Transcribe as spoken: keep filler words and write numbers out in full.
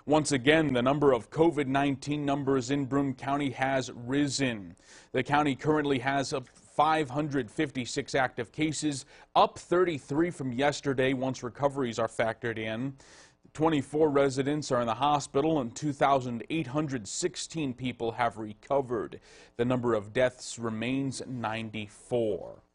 Once again, the number of COVID nineteen numbers in Broome County has risen. The county currently has five hundred fifty-six active cases, up thirty-three from yesterday once recoveries are factored in. twenty-four residents are in the hospital and two thousand eight hundred sixteen people have recovered. The number of deaths remains ninety-four.